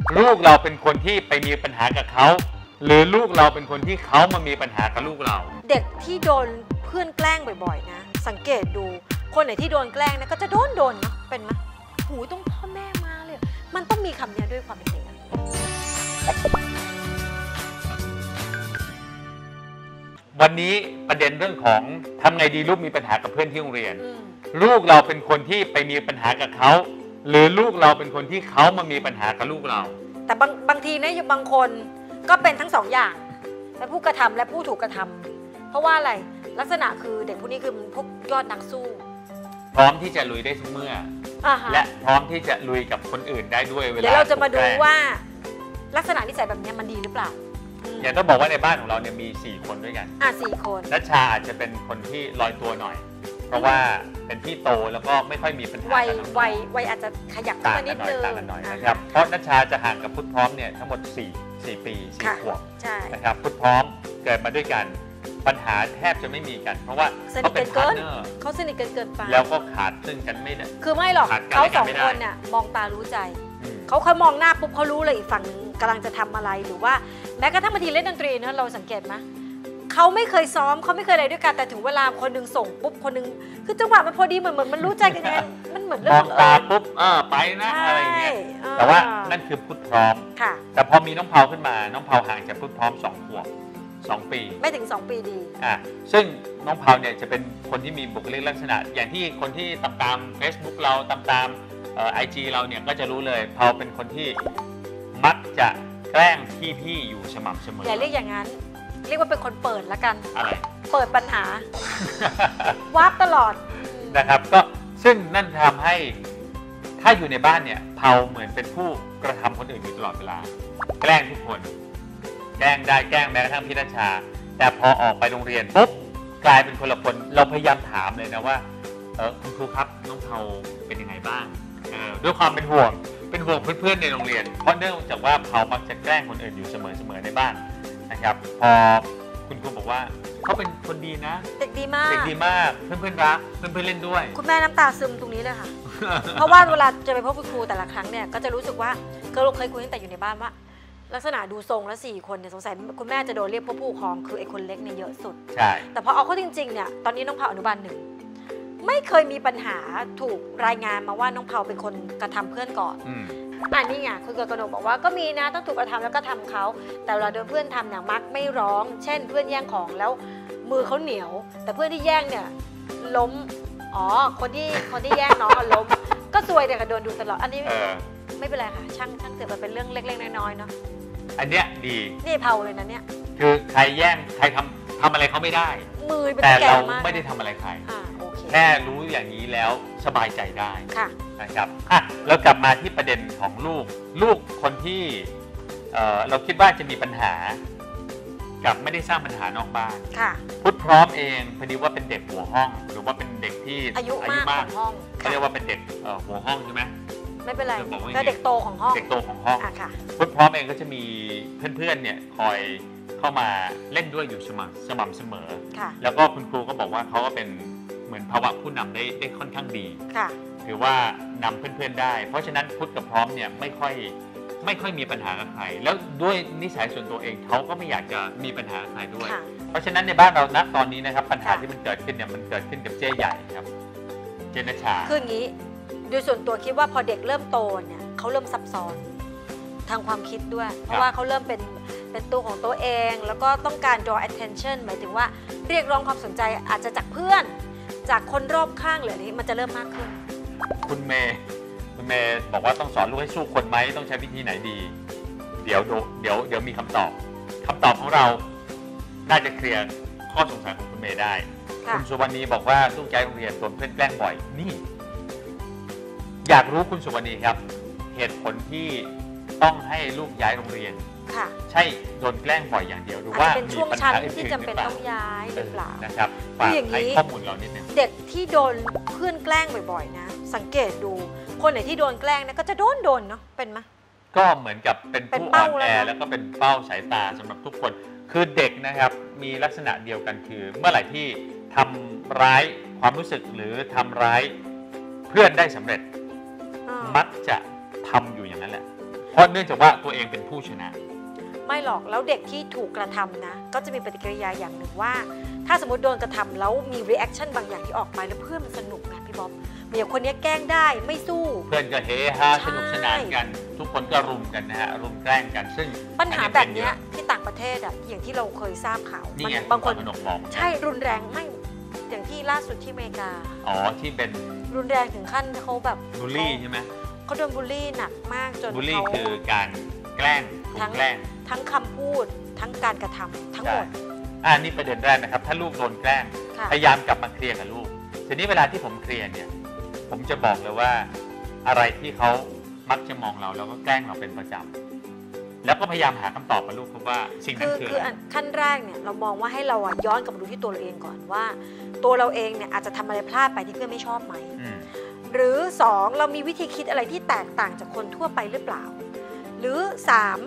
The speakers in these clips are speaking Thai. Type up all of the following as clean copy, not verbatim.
ลูกเราเป็นคนที่ไปมีปัญหากับเขาหรือลูกเราเป็นคนที่เขามามีปัญหากับลูกเราเด็กที่โดนเพื่อนแกล้งบ่อยๆนะสังเกตดูคนไหนที่โดนแกล้งนะก็จะโดนเนาะเป็นไหมหูต้องพ่อแม่มาเลยมันต้องมีคำนี้ด้วยความเป็นเด็กวันนี้ประเด็นเรื่องของทำไงดีลูกมีปัญหากับเพื่อนที่โรงเรียนลูกเราเป็นคนที่ไปมีปัญหากับเขาหรือลูกเราเป็นคนที่เขามามีปัญหากับลูกเราแต่บางทีนะบางคนก็เป็นทั้งสองอย่างและผู้กระทำและผู้ถูกกระทำเพราะว่าอะไรลักษณะคือเด็กพวกนี้คือพวกยอดนักสู้พร้อมที่จะลุยได้ทุกเมื่อและพร้อมที่จะลุยกับคนอื่นได้ด้วยเวลาเดี๋ยวเราจะมาดูว่าลักษณะนิสัยแบบนี้มันดีหรือเปล่าอย่างต้องบอกว่าในบ้านของเราเนี่ยมี4 คนด้วยกัน 4 คนนัชชาอาจจะเป็นคนที่ลอยตัวหน่อยเพราะว่าเป็นพี่โตแล้วก็ไม่ค่อยมีปัญหาวัยอาจจะขยับขึ้นมานิดนึงต่างกันหน่อยนะครับเพราะนัชชาจะห่างกับพุทธพร้อมเนี่ยทั้งหมด4 ปี4 ขวบนะครับพุทธพร้อมเกิดมาด้วยกันปัญหาแทบจะไม่มีกันเพราะว่าเขาเป็นพาร์ทเนอร์เขาสนิทเกินไปแล้วก็ขาดซึ่งกันไม่ได้คือไม่หรอกเขา2 คนเนี่ยมองตารู้ใจเขามองหน้าปุ๊บเขารู้เลยอีกฝั่งกำลังจะทำอะไรหรือว่าแม้กระทั่งบางทีเล่นดนตรีนะเราสังเกตไหมเขาไม่เคยซ้อมเขาไม่เคยอะไรด้วยกันแต่ถึงเวลาคนนึงส่งปุ๊บคนนึงคือจังหวะมันพอดีเหมือนมันรู้ใจกันยังไงมันเหมือนเรื่องมองตาปุ๊บไปนะอะไรเงี้ยแต่ว่านั่นคือพุทธพร้อมแต่พอมีน้องเผาขึ้นมาน้องเผาห่างจากพุทธพร้อม2 ขวบ2 ปีไม่ถึง2 ปีดีซึ่งน้องเผาเนี่ยจะเป็นคนที่มีบุคลิกลักษณะอย่างที่คนที่ตาม Facebook เราตามIG เราเนี่ยก็จะรู้เลยเผาเป็นคนที่มักจะแกล้งพี่อยู่สม่ำเสมออย่าเรียกอย่างนั้นเรียกว่าเป็นคนเปิดละกันอะไรเปิดปัญหา วาร์ปตลอดนะครับก็ซึ่งนั่นทำให้ถ้าอยู่ในบ้านเนี่ยเผาเหมือนเป็นผู้กระทำคนอื่นอยู่ตลอดเวลาแกล้งทุกคนแกล้งได้แกล้งแม้กระทั่งพี่นัชชาแต่พอออกไปโรงเรียนปุ๊บกลายเป็นคนละคนเราพยายามถามเลยนะว่าคุณครูครับน้องเผาเป็นยังไงบ้างด้วยความเป็นห่วงเพื่อนๆในโรงเรียนเพราะเนื่องจากว่าเขามักจะแกล้งคนอื่นอยู่เสมอในบ้านนะครับพอคุณครูบอกว่าเขาเป็นคนดีนะเด็กดีมากเพื่อนๆรักเพื่อนๆเล่นด้วยคุณแม่น้ำตาซึมตรงนี้เลยค่ะ เพราะว่าเวลาจะไปพบคุณครูแต่ละครั้งเนี่ยก็จะรู้สึกว่าเราเคยคุยตั้งแต่อยู่ในบ้านว่าลักษณะดูทรงแล้ว4 คนเนี่ยสงสัยคุณแม่จะโดนเรียกผู้ปกครองคือไอ้คนเล็กเนี่ยเยอะสุดใช่แต่พอเอาเข้าจริงๆเนี่ยตอนนี้น้องเผาอนุบาล1ไม่เคยมีปัญหาถูกรายงานมาว่าน้องเผาเป็นคนกระทำเพื่อนก่อนนี่ไงคุณกนกบอกว่าก็มีนะต้องถูกกระทำแล้วก็ทำเขาแต่เวลาโดนเพื่อนทำเนี่ยมักไม่ร้องเช่นเพื่อนแย่งของแล้วมือเขาเหนียวแต่เพื่อนที่แย่งเนี่ยล้มคนที่แย่งน้องล้มก็ซวยแต่ก็โดนดูตลอดอันนี้ไม่เป็นไรค่ะช่างเถอะมันเป็นเรื่องเล็กๆน้อยๆเนาะอันเนี้ยดีนี่เผาเลยนะเนี่ยคือใครแย่งใครทำอะไรเขาไม่ได้มือแต่เราไม่ได้ทำอะไรใครแค่รู้อย่างนี้แล้วสบายใจได้นะครับแล้วกลับมาที่ประเด็นของลูกคนที่เราคิดว่าจะมีปัญหากับไม่ได้สร้างปัญหานอกบ้านพุทธพร้อมเองพอดีว่าเป็นเด็กหัวห้องหรือว่าเป็นเด็กที่อายุมากห้องเขาเรียกว่าเป็นเด็กหัวห้องใช่ไหมไม่เป็นไรก็เด็กโตของห้องพุทธพร้อมเองก็จะมีเพื่อนๆเนี่ยคอยเข้ามาเล่นด้วยอยู่สม่ำเสมอแล้วก็คุณครูก็บอกว่าเขาก็เป็นเหมือนภาวะผู้นำได้ค่อนข้างดีถือว่านำเพื่อนๆได้เพราะฉะนั้นพุทธกับพร้อมเนี่ยไม่ค่อยมีปัญหากับใครแล้วด้วยนิสัยส่วนตัวเองเขาก็ไม่อยากจะมีปัญหากับใครด้วยเพราะฉะนั้นในบ้านเราณตอนนี้นะครับปัญหาที่มันเกิดขึ้นเนี่ยมันเกิดขึ้นกับเจ๊ใหญ่ครับเจนชาคืออย่างนี้โดยส่วนตัวคิดว่าพอเด็กเริ่มโตเนี่ยเขาเริ่มซับซ้อนทางความคิดด้วยเพราะว่าเขาเริ่มเป็นตัวของตัวเองแล้วก็ต้องการ draw attention หมายถึงว่าเรียกร้องความสนใจอาจจะจากเพื่อนจากคนรอบข้างหรืออะไรนี้มันจะเริ่มมากขึ้นคุณเมย์บอกว่าต้องสอนลูกให้สู้คนไหมต้องใช้วิธีไหนดีเดี๋ยวมีคำตอบของเราน่าจะเคลียร์ข้อสงสัยของคุณเมย์ได้คุณสุวรรณีบอกว่าลูกย้ายโรงเรียนโดนเพื่อนแกล้งบ่อยนี่อยากรู้คุณสุวรรณีครับเหตุผลที่ต้องให้ลูกย้ายโรงเรียนใช่โดนแกล้งบ่อยอย่างเดียวหรือว่ามีปัญหาอื่นที่จำเป็นต้องย้ายหรือเปล่านะครับฝากให้ข้อมูลเรานิดนึงเด็กที่โดนเพื่อนแกล้งบ่อยๆนะสังเกตดูคนไหนที่โดนแกล้งนะก็จะโดนเนาะเป็นไหมก็เหมือนกับเป็นผู้อ่อนแอแล้วก็เป็นเป้าสายตาสำหรับทุกคนคือเด็กนะครับมีลักษณะเดียวกันคือเมื่อไหร่ที่ทำร้ายความรู้สึกหรือทำร้ายเพื่อนได้สำเร็จมักจะทำอยู่อย่างนั้นแหละเพราะเนื่องจากว่าตัวเองเป็นผู้ชนะไม่หรอกแล้วเด็กที่ถูกกระทำนะก็จะมีปฏิกิริยาอย่างหนึ่งว่าถ้าสมมติโดนกระทำแล้วมีรีแอคชั่นบางอย่างที่ออกมาแล้วเพื่อนมันสนุกไงพี่บ๊อบเหมือนคนนี้แกล้งได้ไม่สู้เพื่อนก็เฮฮาสนุกสนานกันทุกคนก็รุมกันนะฮะรุมแกล้งกันซึ่งปัญหาแบบนี้ที่ต่างประเทศอะอย่างที่เราเคยทราบข่าวบางคนใช่รุนแรงไม่อย่างที่ล่าสุดที่อเมริกาที่เป็นรุนแรงถึงขั้นเขาแบบบูลลี่ใช่ไหมเขาโดนบูลลี่หนักมากจนบูลลี่คือการแกล้งถูกแกล้งทั้งคำพูดทั้งการกระทำทั้งหมดนี่ประเด็นแรกนะครับถ้าลูกโดนแกล้งพยายามกลับมาเคลียร์กับลูกทีนี้เวลาที่ผมเคลียร์เนี่ยผมจะบอกเลยว่าอะไรที่เขามักจะมองเราแล้วก็แกล้งเราเป็นประจำแล้วก็พยายามหาคำตอบกับลูกครับว่าสิ่งนั้นคือขั้นแรกเนี่ยเรามองว่าให้เราย้อนกลับมาดูที่ตัวเราเองก่อนว่าตัวเราเองเนี่ยอาจจะทำอะไรพลาดไปที่เพื่อนไม่ชอบไหมหรือ2เรามีวิธีคิดอะไรที่แตกต่างจากคนทั่วไปหรือเปล่าหรือ3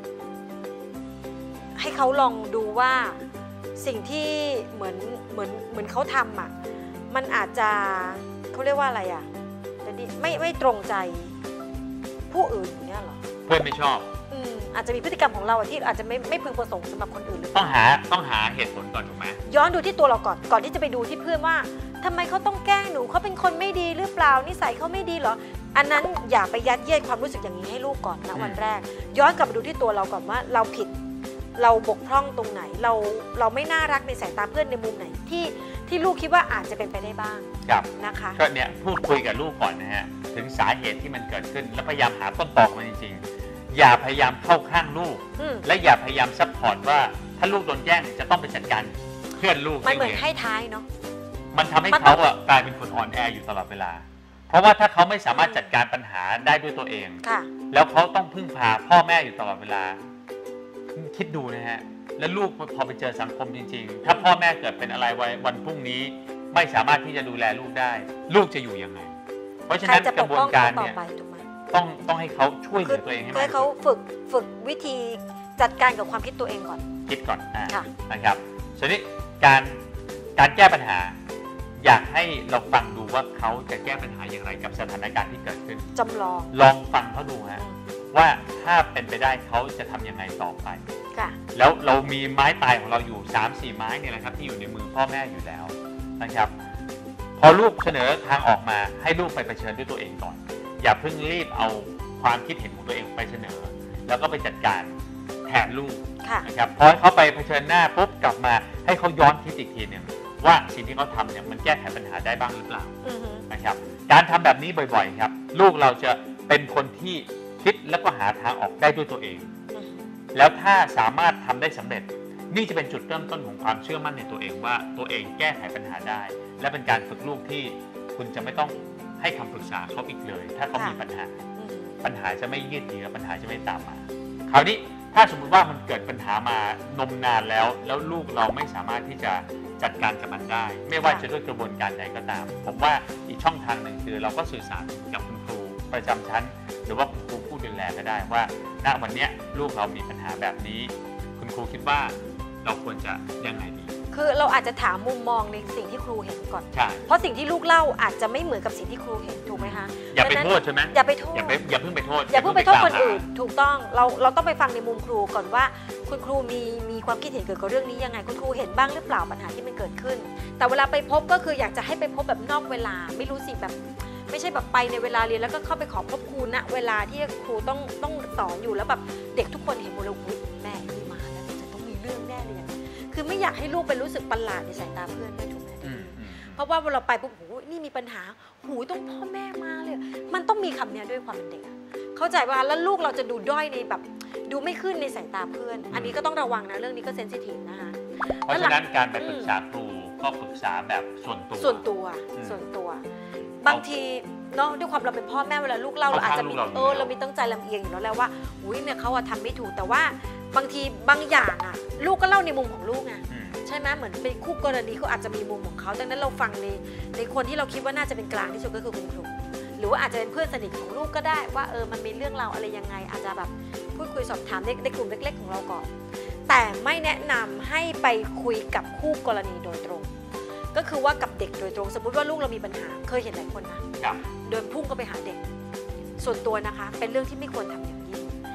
ให้เขาลองดูว่าสิ่งที่เหมือนเขาทำอ่ะมันอาจจะเขาเรียกว่าอะไรอ่ะไม่ตรงใจผู้อื่นอย่างเงี้ยหรอเพื่อนไม่ชอบอาจจะมีพฤติกรรมของเราที่อาจจะไม่พึงประสงค์สำหรับคนอื่นหรือต้องหาเหตุผลก่อนถูกไหมย้อนดูที่ตัวเราก่อนที่จะไปดูที่เพื่อนว่าทำไมเขาต้องแกล้งหนูเขาเป็นคนไม่ดีหรือเปล่านิสัยเขาไม่ดีเหรออันนั้นอย่าไปยัดเยียดความรู้สึกอย่างนี้ให้ลูกก่อนนะวันแรกย้อนกลับมาดูที่ตัวเราก่อนว่าเราผิดเราบกพร่องตรงไหนเราไม่น่ารักในสายตาเพื่อนในมุมไหนที่ลูกคิดว่าอาจจะเป็นไปได้บ้างนะคะก็เนี่ยพูดคุยกับลูกก่อนนะฮะถึงสาเหตุที่มันเกิดขึ้นแล้วพยายามหาต้นตอมันจริงๆอย่าพยายามเข้าข้างลูกและอย่าพยายามซัพพอร์ตว่าถ้าลูกโดนแย่งจะต้องไปจัดการเพื่อนลูกมันเหมือนให้ท้ายเนาะมันทำให้เขากลายเป็นคนอ่อนแออยู่ตลอดเวลาเพราะว่าถ้าเขาไม่สามารถจัดการปัญหาได้ด้วยตัวเองแล้วเขาต้องพึ่งพาพ่อแม่อยู่ตลอดเวลาคิดดูนะฮะแล้วลูกพอไปเจอสังคมจริงๆถ้าพ่อแม่เกิดเป็นอะไรวันพรุ่งนี้ไม่สามารถที่จะดูแลลูกได้ลูกจะอยู่ยังไงเพราะฉะนั้นกระบวนการเนี่ยต้องให้เขาช่วยเหลือตัวเองให้มากให้เขาฝึกวิธีจัดการกับความคิดตัวเองก่อนคิดก่อนนะครับส่วนนี้การแก้ปัญหาอยากให้เราฟังดูว่าเขาจะแก้ปัญหาอย่างไรกับสถานการณ์ที่เกิดขึ้นจำลองฟังเขาดูฮะว่าถ้าเป็นไปได้เขาจะทำยังไงต่อไปแล้วเรามีไม้ตายของเราอยู่ 3-4 ไม้เนี่ยแหละครับที่อยู่ในมือพ่อแม่อยู่แล้วนะครับพอลูกเสนอทางออกมาให้ลูกไปเผชิญด้วยตัวเองก่อนอย่าเพิ่งรีบเอาความคิดเห็นของตัวเองไปเสนอแล้วก็ไปจัดการแทนลูกนะครับพอให้เขาไปเผชิญหน้าปุ๊บกลับมาให้เขาย้อนคิดอีกทีหนึ่งว่าสิ่งที่เขาทำเนี่ยมันแก้ไขปัญหาได้บ้างหรือเปล่านะครับการทำแบบนี้บ่อยๆครับลูกเราจะเป็นคนที่คิดแล้วก็หาทางออกได้ด้วยตัวเองแล้วถ้าสามารถทำได้สำเร็จนี่จะเป็นจุดเริ่มต้นของความเชื่อมั่นในตัวเองว่าตัวเองแก้ไขปัญหาได้และเป็นการฝึกลูกที่คุณจะไม่ต้องให้คำปรึกษาเขาอีกเลยถ้าเขามีปัญหาจะไม่ยืดเยื้อปัญหาจะไม่ตามมาคราวนี้ถ้าสมมติว่ามันเกิดปัญหามานมนานแล้วลูกเราไม่สามารถที่จะจัดการกับมันได้ไม่ว่าจะด้วยกระบวนการใดก็ตามผมว่าอีกช่องทางหนึ่งคือเราก็สื่อสารกับคุณครูประจำชั้นหรือว่าคุณครูผู้ดูแลก็ได้ว่าณวันนี้ลูกเรามีปัญหาแบบนี้คุณครูคิดว่าเราควรจะยังไงดีคือเราอาจจะถามมุมมองในสิ่งที่ครูเห็นก่อนเพราะสิ่งที่ลูกเล่าอาจจะไม่เหมือนกับสิ่งที่ครูเห็นถูกไหมคะอย่าไปโทษใช่ไหมอย่าไปโทษอย่าเพิ่งไปโทษคนอื่นถูกต้องเราต้องไปฟังในมุมครูก่อนว่าคุณครูมีความคิดเห็นเกี่ยวกับเรื่องนี้ยังไงคุณครูเห็นบ้างหรือเปล่าปัญหาที่มันเกิดขึ้นแต่เวลาไปพบก็คืออยากจะให้ไปพบแบบนอกเวลาไม่รู้สิแบบไม่ใช่แบบไปในเวลาเรียนแล้วก็เข้าไปขอพบครูณเวลาที่ครูต้องสอนอยู่แล้วแบบเด็กทุกคนเห็นหมดเลยแม่ที่มาแล้วจะต้องมีเรื่องแน่เลยคือไม่อยากให้ลูกไปรู้สึกประหลาดในสายตาเพื่อนด้วยถูกไหมเพราะว่าเวลาไปปุ๊บนี่มีปัญหาต้องพ่อแม่มาเลยมันต้องมีคำนี้ด้วยความเป็นเด็กเข้าใจว่าแล้วลูกเราจะดูด้อยในแบบดูไม่ขึ้นในสายตาเพื่อนอันนี้ก็ต้องระวังนะเรื่องนี้ก็เซนซิทีฟนะคะเพราะฉะนั้นการไปปรึกษาครูก็ปรึกษาแบบส่วนตัวบางทีเนาะด้วยความเราเป็นพ่อแม่เวลาลูกเราอาจจะมีเรามีตั้งใจลำเอียงอยู่แล้วแหละว่าเนี่ยเขาทำไม่ถูกแต่ว่าบางทีบางอย่างลูกก็เล่าในมุมของลูกไงใช่ไหมเหมือนเป็นคู่กรณีเขาอาจจะมีมุมของเขาดังนั้นเราฟังในคนที่เราคิดว่าน่าจะเป็นกลางที่สุดก็คือคุณครูหรือว่าอาจจะเป็นเพื่อนสนิทของลูกก็ได้ว่ามันมีเรื่องเราอะไรยังไงอาจจะแบบพูดคุยสอบถามในกลุ่มเล็กๆของเราก่อนแต่ไม่แนะนำให้ไปคุยกับคู่กรณีโดยตรงก็คือว่ากับเด็กโดยตรงสมมุติว่าลูกเรามีปัญหาเคยเห็นหลายคนนะเดินพุ่งก็ไปหาเด็กส่วนตัวนะคะเป็นเรื่องที่ไม่ควรทำอย่างยิ่ง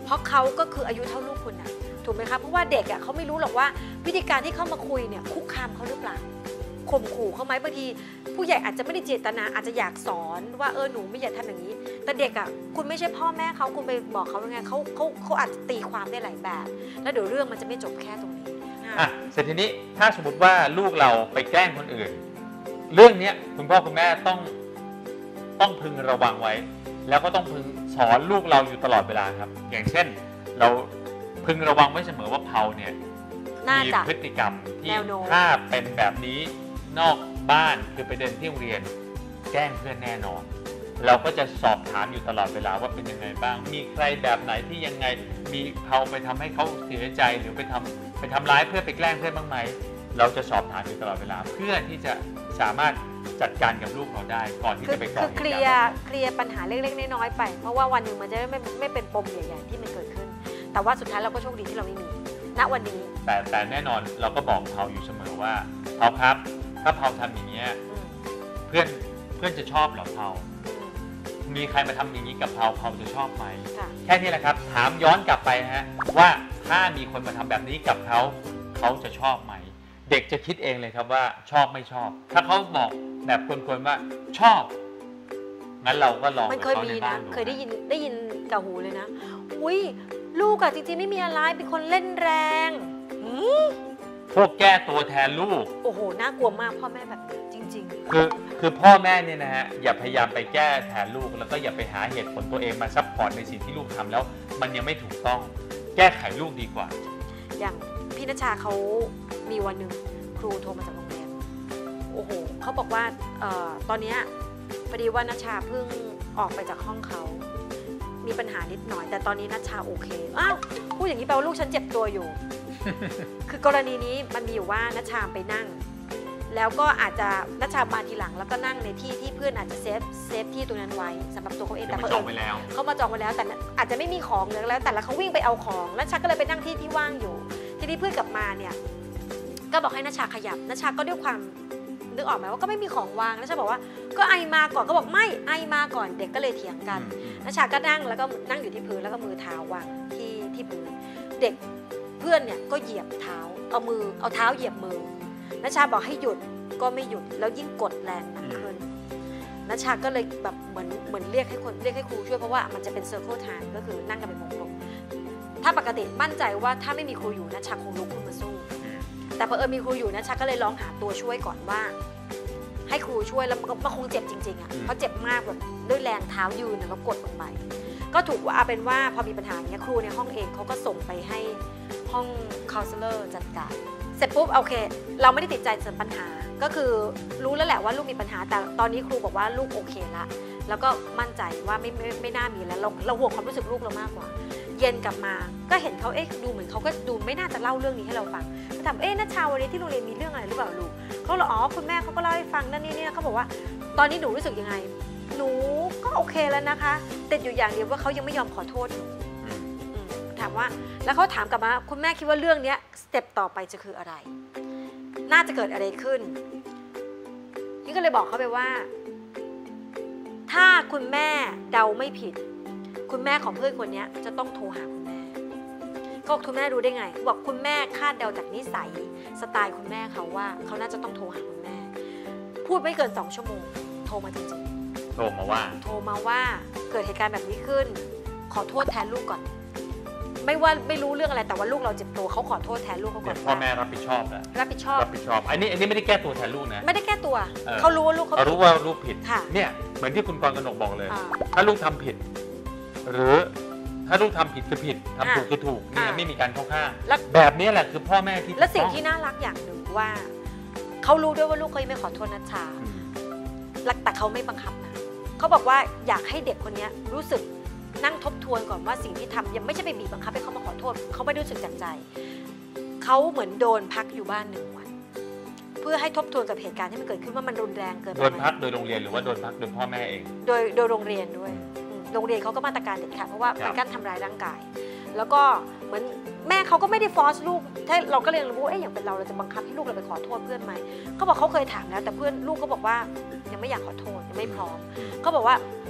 เพราะเขาก็คืออายุเท่าลูกคุณนะถูกไหมคะเพราะว่าเด็กเขาไม่รู้หรอกว่าวิธีการที่เข้ามาคุยเนี่ยคุกคามเขาหรือเปล่าข่มขู่เขาไหมบางทีผู้ใหญ่อาจจะไม่ได้เจตนาอาจจะอยากสอนว่าหนูไม่อยากทำอย่างนี้แต่เด็กคุณไม่ใช่พ่อแม่เขาคุณไปบอกเขายังไงเขาอาจจะตีความได้หลายแบบแล้วเดี๋ยวเรื่องมันจะไม่จบแค่ตรงนี้เสร็จทีนี้ถ้าสมมติว่าลูกเราไปแกล้งคนอื่นเรื่องนี้คุณพ่อคุณแม่ต้องพึงระวังไว้แล้วก็ต้องพึงสอนลูกเราอยู่ตลอดเวลาครับอย่างเช่นเราพึงระวังไว้เสมอว่าเผาเนี่ยมีพฤติกรรมที่ถ้าเป็นแบบนี้นอกบ้านคือไปเดินที่โรงเรียนแกล้งเพื่อนแน่นอนเราก็จะสอบถามอยู่ตลอดเวลาว่าเป็นยังไงบ้างมีใครแบบไหนที่ยังไงมีเผาไปทำให้เขาเสียใจหรือไปทำร้ายเพื่อนไปแกล้งเพื่อนบ้างไหมเราจะสอบถามอยู่ตลอดเวลาเพื่อที่จะสามารถจัดการกับลูกเราได้ก่อนที่จะไปก่อเหตุเคลียร์ปัญหาเล็กๆน้อยๆไปเพราะว่าวันหนึ่งมันจะไม่เป็นปมใหญ่ๆที่มันเกิดขึ้นแต่ว่าสุดท้ายเราก็โชคดีที่เราไม่มีณวันนี้แต่แน่นอนเราก็บอกเผาอยู่เสมอว่าเผาครับถ้าเผาทำอย่างนี้เพื่อนจะชอบเหรอเผามีใครมาทำอย่างนี้กับเผาจะชอบไหมแค่นี้แหละครับถามย้อนกลับไปฮะว่าถ้ามีคนมาทำแบบนี้กับเขาจะชอบไหมเด็กจะคิดเองเลยครับว่าชอบไม่ชอบถ้าเขาบอกแบบคนๆว่าชอบงั้นเราก็ลองมันเคยมีนะเคยได้ยินกับหูเลยนะอุ้ยลูกจริงๆไม่มีอะไรเป็นคนเล่นแรงพวกแก้ตัวแทนลูกโอ้โหน่ากลัวมากพ่อแม่แบบนี้จริงๆคือพ่อแม่เนี่ยนะฮะอย่าพยายามไปแก้แทนลูกแล้วก็อย่าไปหาเหตุผลตัวเองมาซัพพอร์ตในสิ่งที่ลูกทำแล้วมันยังไม่ถูกต้องแก้ไขลูกดีกว่าอย่างพี่ณชาเขามีวันหนึ่งครูโทรมาจากโรงเรียนโอ้โหเขาบอกว่าตอนนี้พอดีว่าณชาเพิ่งออกไปจากห้องเขามีปัญหานิดหน่อยแต่ตอนนี้ณชาโอเคอ้าวพูดอย่างนี้แปลว่าลูกฉันเจ็บตัวอยู่ คือกรณีนี้มันมีอยู่ว่าณชาไปนั่งแล้วก็อาจจะณชามาทีหลังแล้วก็นั่งในที่ที่เพื่อนอาจจะเซฟที่ตรงนั้นไว้สำหรับตัวเขาเองแต่เขาจองไว้แล้วเขามาจองไว้แล้วแต่อาจจะไม่มีของเลยแล้วแต่ละเขาวิ่งไปเอาของณชาก็เลยไปนั่งที่ว่างอยู่ทีนี้เพื่อนกลับมาเนี่ยก็บอกให้ณชาขยับณชาก็ด้วยความนึกออกไหมว่าก็ไม่มีของวางณชาบอกว่าก็ไอมาก่อนก็บอกไม่ไอมาก่อนเด็กก็เลยเถียงกันณชาก็นั่งแล้วก็นั่งอยู่ที่พื้นแล้วก็มือเท้าวางที่พื้นเด็กเพื่อนเนี่ยก็เหยียบเท้าเอาเท้าเหยียบมือณชาบอกให้หยุดก็ไม่หยุดแล้วยิ่งกดแรงหนักขึ้นณชาก็เลยแบบเหมือนเรียกให้ครูช่วยเพราะว่ามันจะเป็นเซอร์เคิลไทม์ก็คือนั่งกันเป็นวงกลมถ้าปกติมั่นใจว่าถ้าไม่มีครูอยู่ณชาคงลุกขึ้นมาสู้แต่พอมีครูอยู่ณชาก็เลยร้องหาตัวช่วยก่อนว่าให้ครูช่วยแล้วมันคงเจ็บจริงๆเพราะเจ็บมากแบบด้วยแรงเท้ายืนแล้วกดลงไปก็ถูกว่าเป็นว่าพอมีปัญหาอย่างเงี้ยครูในห้องเองเขาก็ส่งไปให้ห้องคาลเซเลอร์จัดการเสร็จปุ๊บโอเคเราไม่ได้ติดใจส่วนปัญหาก็คือรู้แล้วแหละว่าลูกมีปัญหาแต่ตอนนี้ครูบอกว่าลูกโอเคละแล้วก็มั่นใจว่าไม่น่ามีแล้วเราห่วงความรู้สึกลูกเรามากกว่าเย็นกลับมาก็เห็นเขาดูเหมือนเขาก็ดูไม่น่าจะเล่าเรื่องนี้ให้เราฟังก็ถามณชาวันนี้ที่โรงเรียนมีเรื่องอะไรหรือเปล่าลูกเขาบอกอ๋อคุณแม่เขาก็เล่าให้ฟังนั่นนี่เขาบอกว่าตอนนี้หนูรู้สึกยังไงหนูก็โอเคแล้วนะคะติดอยู่อย่างเดียวว่าเขายังไม่ยอมขอโทษหนูถามว่าแล้วเขาถามกลับมาคุณแม่คิดว่าเรื่องนี้สเต็ปต่อไปจะคืออะไรน่าจะเกิดอะไรขึ้นนี่ก็เลยบอกเขาไปว่าถ้าคุณแม่เดาไม่ผิดคุณแม่ของเพื่อนคนนี้จะต้องโทรหาคุณแม่ก็คุณแม่รู้ได้ไงบอกคุณแม่คาดเดาจากนิสัยสไตล์คุณแม่เขาว่าเขาน่าจะต้องโทรหาคุณแม่พูดไม่เกิน2 ชั่วโมงโทรมาจริงๆโทรมาว่าเกิดเหตุการณ์แบบนี้ขึ้นขอโทษแทนลูกก่อนไม่รู้เรื่องอะไรแต่ว่าลูกเราเจ็บตัวเขาขอโทษแทนลูกเขาก่อนพ่อแม่รับผิดชอบนะรับผิดชอบอันนี้ไม่ได้แก้ตัวแทนลูกนะไม่ได้แก้ตัวเขารู้ว่าลูกเขารู้ว่าลูกผิดเนี่ยเหมือนที่คุณกรกนกบอกเลยถ้าลูกทำผิดหรือถ้าลูกทำผิดคือผิดทำถูกคือถูกเนี่ยไม่มีการเข้าข้างแบบนี้แหละคือพ่อแม่ที่และสิ่งที่น่ารักอย่างหนึ่งว่าเขารู้ด้วยว่าลูกเขาไม่ขอโทษณชาแต่เขาไม่บังคับนะเขาบอกว่าอยากให้เด็กคนนี้รู้สึกนั่งทบทวนก่อนว่าสิ่งที่ทำยังไม่ใช่ไปบีบบังคับให้เขามาขอโทษเขาไม่รู้สึกจากใจเขาเหมือนโดนพักอยู่บ้าน1 วันเพื่อให้ทบทวนกับเหตุการณ์ที่มันเกิดขึ้นว่ามันรุนแรงเกินไปโดนพักโดยโรงเรียนหรือว่าโดนพักโดยพ่อแม่เองโดยโรงเรียนด้วยโรงเรียนเขาก็มาตรการเด็ดขาดเพราะว่าเป็นการทำร้ายร่างกายแล้วก็เหมือนแม่เขาก็ไม่ได้ฟอร์สลูกถ้าเราก็เรียนรู้อย่างเป็นเราจะบังคับให้ลูกเราไปขอโทษเพื่อนไหมเขาบอกเขาเคยถามแล้วแต่เพื่อนลูกก็บอกว่ายังไม่อยากขอโทษยังไม่พร้อมเขาบอกว่า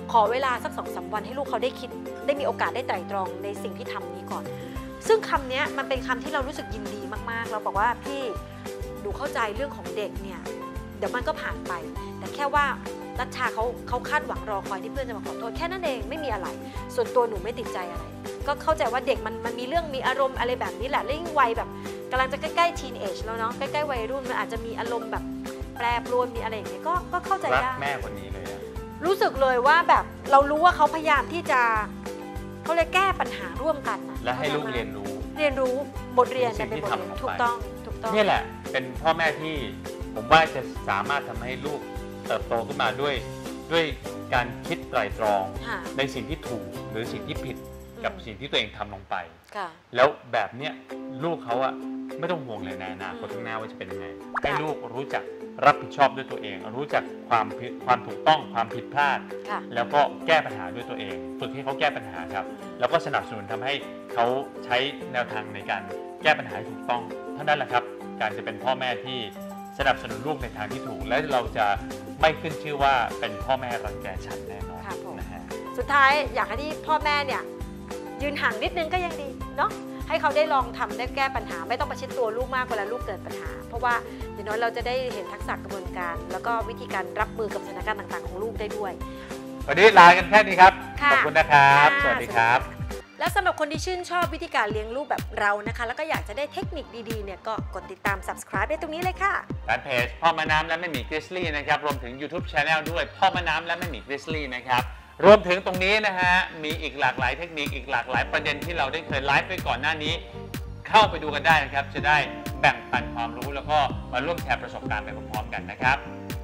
ขอเวลาสัก2-3 วันให้ลูกเขาได้คิดได้มีโอกาสได้ไตร่ตรองในสิ่งที่ทำนี้ก่อนซึ่งคำนี้มันเป็นคำที่เรารู้สึกยินดีมากๆเราบอกว่าพี่ดูเข้าใจเรื่องของเด็กเนี่ยเดี๋ยวมันก็ผ่านไปแต่แค่ว่ารัชชาเขาคาดหวังรอคอยที่เพื่อนจะมาขอโทษแค่นั้นเองไม่มีอะไรส่วนตัวหนูไม่ติดใจอะไรก็เข้าใจว่าเด็กมันมีเรื่องมีอารมณ์อะไรแบบนี้แหละและยิ่งวัยแบบกำลังจะใกล้ๆทีนเอจแล้วเนาะใกล้ๆวัยรุ่นมันอาจจะมีอารมณ์แบบแปรปรวนมีอะไรอย่างเงี้ยก็เข้าใจได้รักแม่คนนี้เลยรู้สึกเลยว่าแบบเรารู้ว่าเขาพยายามที่จะเขาเลยแก้ปัญหาร่วมกันนะและให้ลูกเรียนรู้บทเรียนเป็นบทเรียนถูกต้องนี่แหละเป็นพ่อแม่ที่ผมว่าจะสามารถทำให้ลูกเติบโตขึ้นมาด้วยการคิดไตร่ตรองในสิ่งที่ถูกหรือสิ่งที่ผิดกับสิ่งที่ตัวเองทำลงไปแล้วแบบเนี้ยลูกเขาอะไม่ต้องห่วงเลยในอนาคตข้างหน้าว่าจะเป็นยังไงให้ลูกรู้จักรับผิดชอบด้วยตัวเองรู้จักความถูกต้องความผิดพลาดแล้วก็แก้ปัญหาด้วยตัวเองฝึกให้เขาแก้ปัญหาครับแล้วก็สนับสนุนทำให้เขาใช้แนวทางในการแก้ปัญหาถูกต้องเท่านั้นแหละครับการจะเป็นพ่อแม่ที่สนับสนุนลูกในทางที่ถูกและเราจะไม่ขึ้นชื่อว่าเป็นพ่อแม่รังแกฉันแน่นอนนะฮะสุดท้ายอยากให้ที่พ่อแม่เนี่ยยืนห่างนิดนึงก็ยังดีเนาะให้เขาได้ลองทำได้แก้ปัญหาไม่ต้องประชิดตัวลูกมากเวลาลูกเกิดปัญหาเพราะว่าอย่างน้อยเราจะได้เห็นทักษะกระบวนการแล้วก็วิธีการรับมือกับสถานการณ์ต่างๆของลูกได้ด้วยวันนี้ลากันแค่นี้ครับขอบคุณนะครับสวัสดีครับและสำหรับคนที่ชื่นชอบวิธีการเลี้ยงลูกแบบเรานะคะแล้วก็อยากจะได้เทคนิคดีๆเนี่ยก็กดติดตาม subscribe ได้ตรงนี้เลยค่ะแฟนเพจพ่อมะน้ำและแม่หมีกริซลี่นะครับรวมถึง YouTube Channel ด้วยพ่อมะน้ำและแม่หมีกริซลี่นะครับรวมถึงตรงนี้นะฮะมีอีกหลากหลายเทคนิคอีกหลากหลายประเด็นที่เราได้เคยไลฟ์ไปก่อนหน้านี้เข้าไปดูกันได้นะครับจะได้แบ่งปันความรู้แล้วก็มาร่วมแชร์ประสบการณ์ไปพร้อมๆกันนะครับ